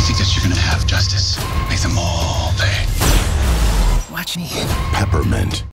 think that you're gonna have justice. Make them all pay. Watch me. Peppermint.